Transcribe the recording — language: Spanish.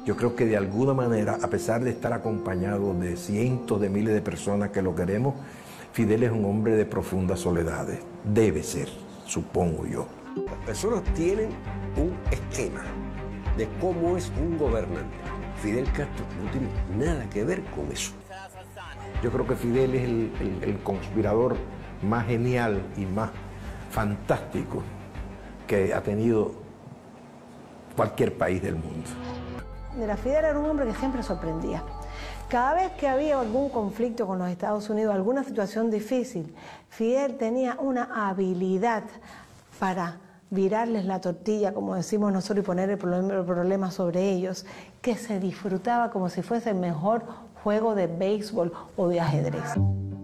Yo creo que de alguna manera, a pesar de estar acompañado de cientos de miles de personas que lo queremos, Fidel es un hombre de profundas soledades. Debe ser, supongo yo. Las personas tienen un esquema de cómo es un gobernante. Fidel Castro no tiene nada que ver con eso. Yo creo que Fidel es el conspirador más genial y más fantástico que ha tenido cualquier país del mundo. Mira, Fidel era un hombre que siempre sorprendía. Cada vez que había algún conflicto con los Estados Unidos, alguna situación difícil, Fidel tenía una habilidad para virarles la tortilla, como decimos nosotros, y poner el problema sobre ellos, que se disfrutaba como si fuese el mejor juego de béisbol o de ajedrez.